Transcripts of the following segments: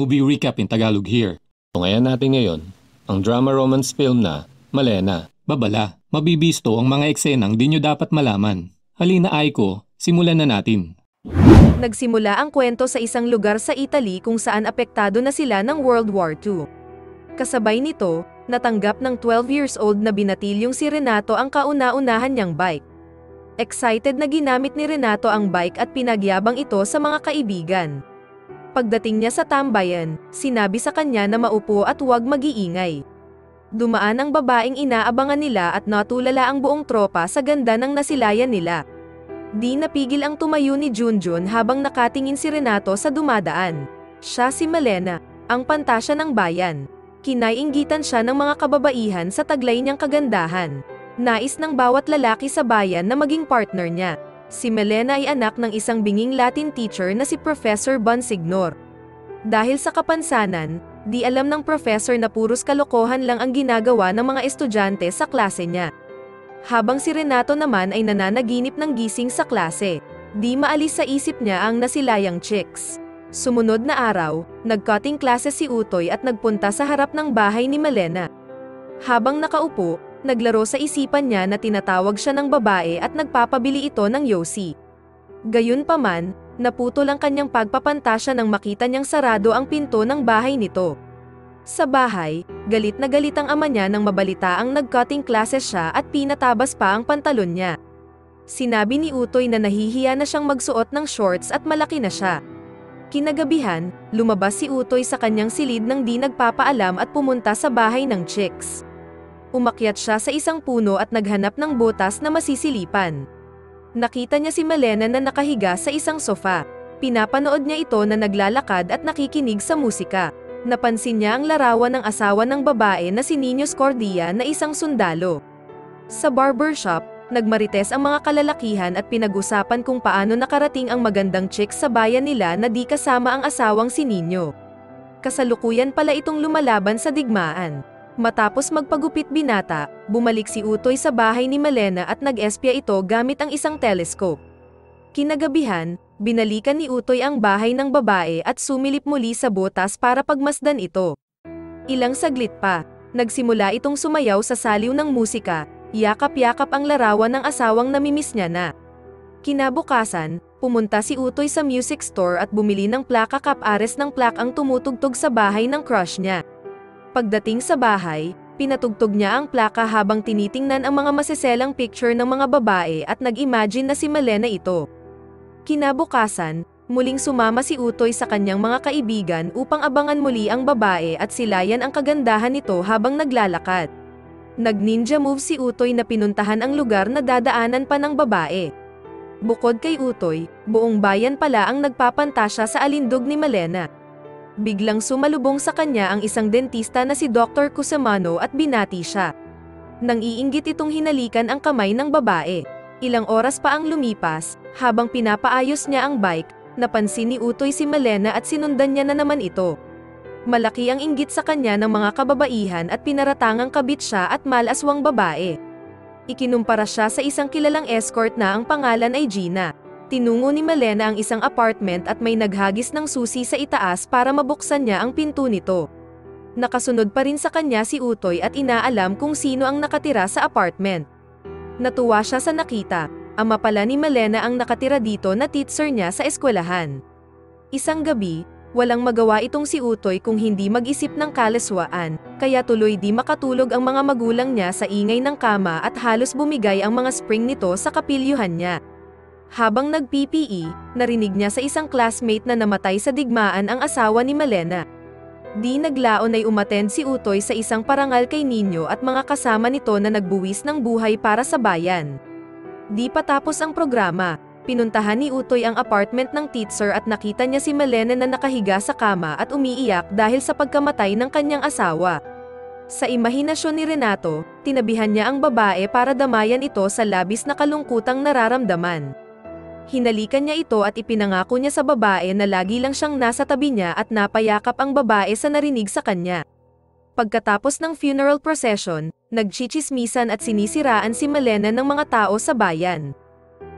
Movie recap in Tagalog here. Tungayan natin ngayon ang drama romance film na Malena. Babala, mabibisto ang mga eksenang di nyo dapat malaman. Halina Aiko, simulan na natin. Nagsimula ang kwento sa isang lugar sa Italy kung saan apektado na sila ng World War II. Kasabay nito, natanggap ng 12 years old na binatilyong si Renato ang kauna-unahan niyang bike. Excited na ginamit ni Renato ang bike at pinagyabang ito sa mga kaibigan. Pagdating niya sa tambayan, sinabi sa kanya na maupo at huwag mag-iingay. Dumaan ang babaeng inaabangan nila at natulala ang buong tropa sa ganda ng nasilayan nila. Di napigil ang tumayo ni Junjun habang nakatingin si Renato sa dumadaan. Siya si Malena, ang pantasya ng bayan. Kinaiinggitan siya ng mga kababaihan sa taglay niyang kagandahan. Nais ng bawat lalaki sa bayan na maging partner niya. Si Malena ay anak ng isang binging Latin teacher na si Professor Bonsignor. Dahil sa kapansanan, di alam ng professor na puros kalokohan lang ang ginagawa ng mga estudyante sa klase niya. Habang si Renato naman ay nananaginip ng gising sa klase, di maalis sa isip niya ang nasilayang chicks. Sumunod na araw, nag-cutting classes si Utoy at nagpunta sa harap ng bahay ni Malena. Habang nakaupo, naglaro sa isipan niya na tinatawag siya ng babae at nagpapabili ito ng yosi. Gayunpaman, naputol ang kanyang pagpapantasya nang makita niyang sarado ang pinto ng bahay nito. Sa bahay, galit na galit ang ama niya nang mabalitaang nag-cutting classes siya at pinatabas pa ang pantalon niya. Sinabi ni Utoy na nahihiya na siyang magsuot ng shorts at malaki na siya. Kinagabihan, lumabas si Utoy sa kanyang silid nang di nagpapaalam at pumunta sa bahay ng chicks. Umakyat siya sa isang puno at naghanap ng butas na masisilipan. Nakita niya si Malena na nakahiga sa isang sofa. Pinapanood niya ito na naglalakad at nakikinig sa musika. Napansin niya ang larawan ng asawa ng babae na si Nino Scordia na isang sundalo. Sa barbershop, nagmarites ang mga kalalakihan at pinag-usapan kung paano nakarating ang magandang chick sa bayan nila na di kasama ang asawang si Nino. Kasalukuyan pala itong lumalaban sa digmaan. Matapos magpagupit binata, bumalik si Utoy sa bahay ni Malena at nag-espya ito gamit ang isang telescope. Kinagabihan, binalikan ni Utoy ang bahay ng babae at sumilip muli sa butas para pagmasdan ito. Ilang saglit pa, nagsimula itong sumayaw sa saliw ng musika, yakap-yakap ang larawan ng asawang namimiss niya na. Kinabukasan, pumunta si Utoy sa music store at bumili ng plaka kap-ares ng plak ang tumutugtog sa bahay ng crush niya. Pagdating sa bahay, pinatugtog niya ang plaka habang tinitingnan ang mga masiselang picture ng mga babae at nag-imagine na si Malena ito. Kinabukasan, muling sumama si Utoy sa kanyang mga kaibigan upang abangan muli ang babae at silayan ang kagandahan nito habang naglalakad. Nag-ninja move si Utoy na pinuntahan ang lugar na dadaanan pa ng babae. Bukod kay Utoy, buong bayan pala ang nagpapantasya sa alindog ni Malena. Biglang sumalubong sa kanya ang isang dentista na si Dr. Cusimano at binati siya. Nang iinggit itong hinalikan ang kamay ng babae. Ilang oras pa ang lumipas, habang pinapaayos niya ang bike, napansin ni Utoy si Malena at sinundan niya na naman ito. Malaki ang inggit sa kanya ng mga kababaihan at pinaratangang kabit siya at malaswang babae. Ikinumpara siya sa isang kilalang escort na ang pangalan ay Gina. Tinungo ni Malena ang isang apartment at may naghagis ng susi sa itaas para mabuksan niya ang pinto nito. Nakasunod pa rin sa kanya si Utoy at inaalam kung sino ang nakatira sa apartment. Natuwa siya sa nakita, ama pala ni Malena ang nakatira dito na teacher niya sa eskwelahan. Isang gabi, walang magawa itong si Utoy kung hindi mag-isip ng kalaswaan, kaya tuloy di makatulog ang mga magulang niya sa ingay ng kama at halos bumigay ang mga spring nito sa kapilyuhan niya. Habang nag-PPE, narinig niya sa isang classmate na namatay sa digmaan ang asawa ni Malena. Di naglaon ay umattend si Utoy sa isang parangal kay Nino at mga kasama nito na nagbuwis ng buhay para sa bayan. Di patapos ang programa, pinuntahan ni Utoy ang apartment ng teacher at nakita niya si Malena na nakahiga sa kama at umiiyak dahil sa pagkamatay ng kanyang asawa. Sa imahinasyon ni Renato, tinabihan niya ang babae para damayan ito sa labis na kalungkutang nararamdaman. Hinalikan niya ito at ipinangako niya sa babae na lagi lang siyang nasa tabi niya at napayakap ang babae sa narinig sa kanya. Pagkatapos ng funeral procession, nagchichismisan at sinisiraan si Malena ng mga tao sa bayan.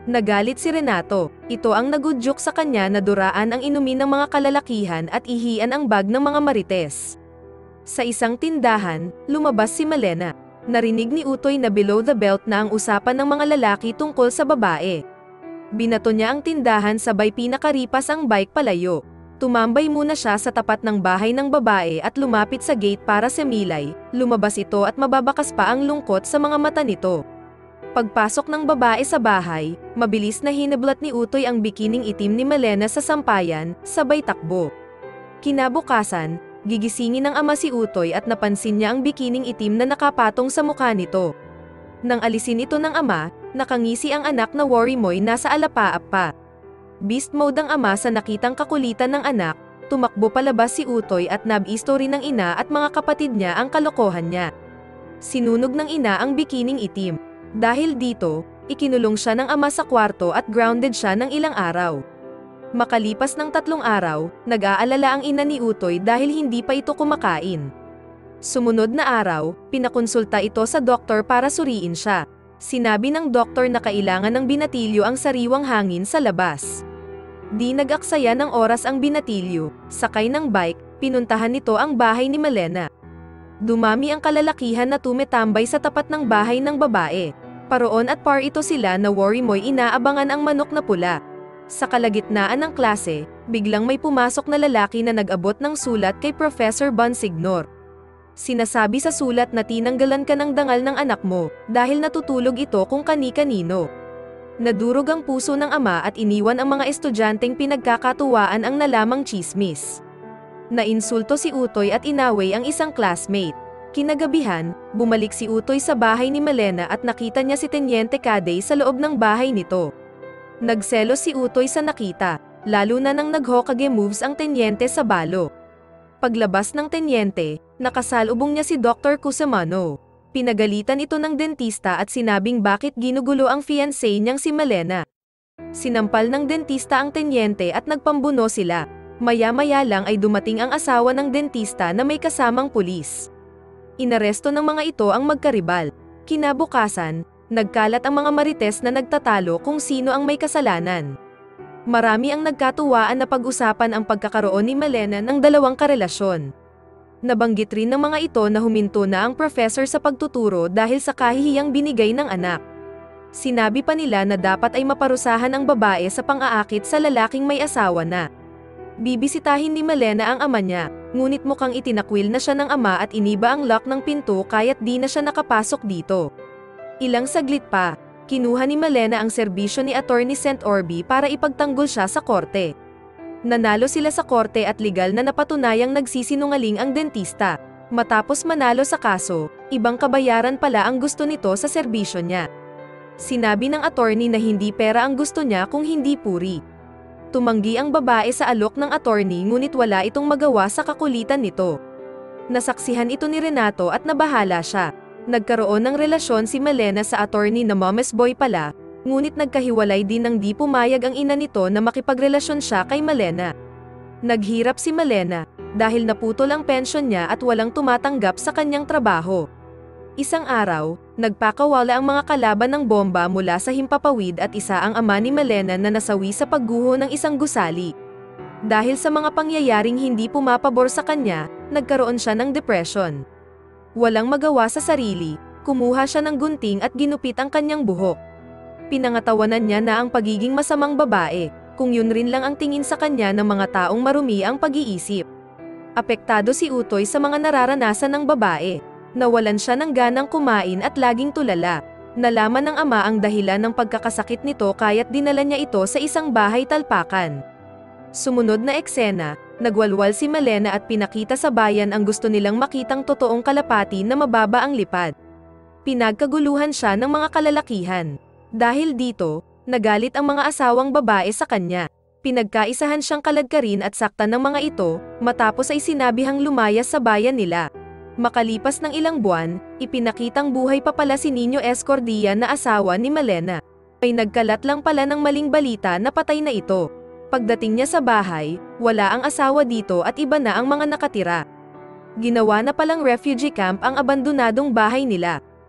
Nagalit si Renato. Ito ang nagudyok sa kanya na duraan ang inumin ng mga kalalakihan at ihian ang bag ng mga marites. Sa isang tindahan, lumabas si Malena. Narinig ni Utoy na below the belt na ang usapan ng mga lalaki tungkol sa babae. Binato niya ang tindahan sabay pinakaripas ang bike palayo. Tumambay muna siya sa tapat ng bahay ng babae at lumapit sa gate para semilay. Lumabas ito at mababakas pa ang lungkot sa mga mata nito. Pagpasok ng babae sa bahay, mabilis na hinablat ni Utoy ang bikining itim ni Malena sa sampayan, sabay takbo. Kinabukasan, gigisingin ng ama si Utoy at napansin niya ang bikining itim na nakapatong sa mukha nito. Nang alisin ito ng ama, nakangisi ang anak na Worimoy nasa alapaap pa. Beast mode ang ama sa nakitang kakulitan ng anak, tumakbo palabas si Utoy at nabisto rin ng ina at mga kapatid niya ang kalokohan niya. Sinunog ng ina ang bikining itim. Dahil dito, ikinulong siya ng ama sa kwarto at grounded siya ng ilang araw. Makalipas ng 3 araw, nag-aalala ang ina ni Utoy dahil hindi pa ito kumakain. Sumunod na araw, pinakonsulta ito sa doktor para suriin siya. Sinabi ng doktor na kailangan ng binatilyo ang sariwang hangin sa labas. Di nag-aksaya ng oras ang binatilyo, sakay ng bike, pinuntahan nito ang bahay ni Malena. Dumami ang kalalakihan na tumetambay sa tapat ng bahay ng babae. Paroon at par ito sila na Worimoy inaabangan ang manok na pula. Sa kalagitnaan ng klase, biglang may pumasok na lalaki na nag-abot ng sulat kay Professor Bonsignor. Sinasabi sa sulat na tinanggalan ka ng dangal ng anak mo, dahil natutulog ito kung kani-kanino. Nadurog ang puso ng ama at iniwan ang mga estudyanteng pinagkakatuwaan ang nalamang tsismis. Nainsulto si Utoy at inaway ang isang classmate. Kinagabihan, bumalik si Utoy sa bahay ni Malena at nakita niya si Teniente Caday sa loob ng bahay nito. Nagselos si Utoy sa nakita, lalo na nang nag-Hokage moves ang Teniente sa balo. Paglabas ng Teniente, nakasalubong niya si Dr. Kusamano. Pinagalitan ito ng dentista at sinabing bakit ginugulo ang fiancé niyang si Malena. Sinampal ng dentista ang Teniente at nagpambuno sila. Maya-maya lang ay dumating ang asawa ng dentista na may kasamang pulis. Inaresto ng mga ito ang magkaribal. Kinabukasan, nagkalat ang mga marites na nagtatalo kung sino ang may kasalanan. Marami ang nagkatuwaan na pag-usapan ang pagkakaroon ni Malena ng 2 karelasyon. Nabanggit rin ng mga ito na huminto na ang professor sa pagtuturo dahil sa kahihiyang binigay ng anak. Sinabi pa nila na dapat ay maparusahan ang babae sa pang-aakit sa lalaking may asawa na. Bibisitahin ni Malena ang ama niya, ngunit mukhang itinakwil na siya ng ama at iniba ang lock ng pinto kaya't di na siya nakapasok dito. Ilang saglit pa, kinuha ni Malena ang serbisyo ni Attorney St. Orby para ipagtanggol siya sa korte. Nanalo sila sa korte at legal na napatunayang nagsisinungaling ang dentista. Matapos manalo sa kaso, ibang kabayaran pala ang gusto nito sa serbisyo niya. Sinabi ng attorney na hindi pera ang gusto niya kung hindi puri. Tumanggi ang babae sa alok ng attorney ngunit wala itong magawa sa kakulitan nito. Nasaksihan ito ni Renato at nabahala siya. Nagkaroon ng relasyon si Malena sa attorney na mama's boy pala, ngunit nagkahiwalay din nang di pumayag ang ina nito na makipagrelasyon siya kay Malena. Naghirap si Malena, dahil naputol ang pensyon niya at walang tumatanggap sa kanyang trabaho. Isang araw, nagpakawala ang mga kalaban ng bomba mula sa himpapawid at isa ang ama ni Malena na nasawi sa pagguho ng isang gusali. Dahil sa mga pangyayaring hindi pumapabor sa kanya, nagkaroon siya ng depression. Walang magawa sa sarili, kumuha siya ng gunting at ginupit ang kanyang buhok. Pinangatawanan niya na ang pagiging masamang babae, kung yun rin lang ang tingin sa kanya ng mga taong marumi ang pag-iisip. Apektado si Utoy sa mga nararanasan ng babae. Nawalan siya ng ganang kumain at laging tulala. Nalaman ng ama ang dahilan ng pagkakasakit nito kaya't dinala niya ito sa isang bahay talpakan. Sumunod na eksena, nagwalwal si Malena at pinakita sa bayan ang gusto nilang makitang totoong kalapati na mababa ang lipad. Pinagkaguluhan siya ng mga kalalakihan. Dahil dito, nagalit ang mga asawang babae sa kanya. Pinagkaisahan siyang kaladkarin at saktan ng mga ito, matapos ay sinabihang lumayas sa bayan nila. Makalipas ng ilang buwan, ipinakitang buhay pa pala si Nino Escordia na asawa ni Malena. May nagkalat lang pala ng maling balita na patay na ito. Pagdating niya sa bahay, wala ang asawa dito at iba na ang mga nakatira. Ginawa na palang refugee camp ang abandonadong bahay nila.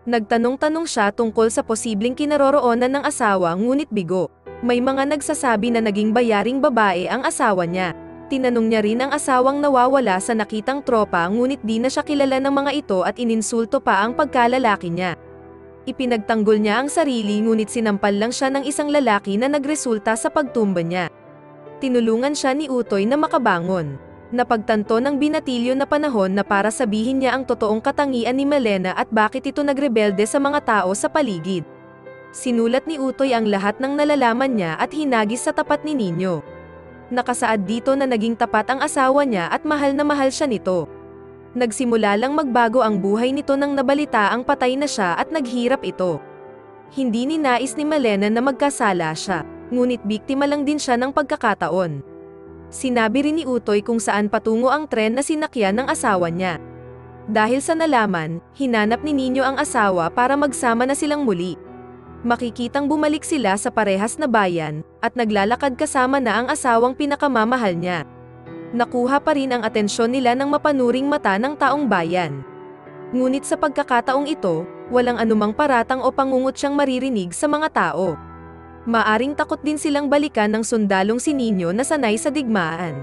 Nagtanong-tanong siya tungkol sa posibleng kinaroroonan ng asawa ngunit bigo. May mga nagsasabi na naging bayaring babae ang asawa niya. Tinanong niya rin ang asawang nawawala sa nakitang tropa ngunit di na siya kilala ng mga ito at ininsulto pa ang pagkalalaki niya. Ipinagtanggol niya ang sarili ngunit sinampal lang siya ng isang lalaki na nagresulta sa pagtumba niya. Tinulungan siya ni Utoy na makabangon. Napagtanto ng binatilyo na panahon na para sabihin niya ang totoong katangian ni Malena at bakit ito nagrebelde sa mga tao sa paligid. Sinulat ni Utoy ang lahat ng nalalaman niya at hinagis sa tapat ni Nino. Nakasaad dito na naging tapat ang asawa niya at mahal na mahal siya nito. Nagsimula lang magbago ang buhay nito nang nabalita ang patay na siya at naghirap ito. Hindi ninais ni Malena na magkasala siya, ngunit biktima lang din siya ng pagkakataon. Sinabi rin ni Utoy kung saan patungo ang tren na sinakyan ng asawa niya. Dahil sa nalaman, hinanap ni Nino ang asawa para magsama na silang muli. Makikitang bumalik sila sa parehas na bayan, at naglalakad kasama na ang asawang pinakamamahal niya. Nakuha pa rin ang atensyon nila ng mapanuring mata ng taong bayan. Ngunit sa pagkakataong ito, walang anumang paratang o pangungot siyang maririnig sa mga tao. Maaring takot din silang balikan ng sundalong si Nino na sanay sa digmaan.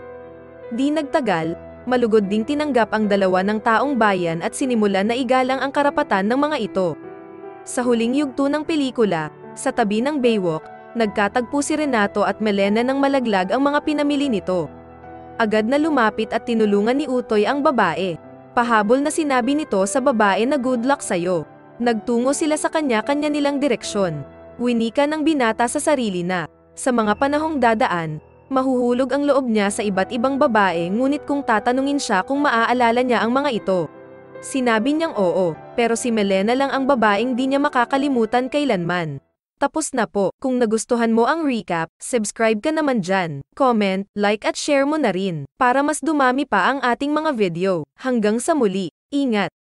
Di nagtagal, malugod ding tinanggap ang dalawa ng taong bayan at sinimulan na igalang ang karapatan ng mga ito. Sa huling yugto ng pelikula, sa tabi ng Baywalk, nagkatagpo si Renato at Malena nang malaglag ang mga pinamili nito. Agad na lumapit at tinulungan ni Utoy ang babae. Pahabol na sinabi nito sa babae na good luck sa'yo. Nagtungo sila sa kanya-kanya nilang direksyon. Winika ng binata sa sarili na, sa mga panahong dadaan, mahuhulog ang loob niya sa iba't ibang babae ngunit kung tatanungin siya kung maaalala niya ang mga ito. Sinabi niyang oo, pero si Malena lang ang babaeng di niya makakalimutan kailanman. Tapos na po, kung nagustuhan mo ang recap, subscribe ka naman dyan, comment, like at share mo na rin, para mas dumami pa ang ating mga video. Hanggang sa muli, ingat!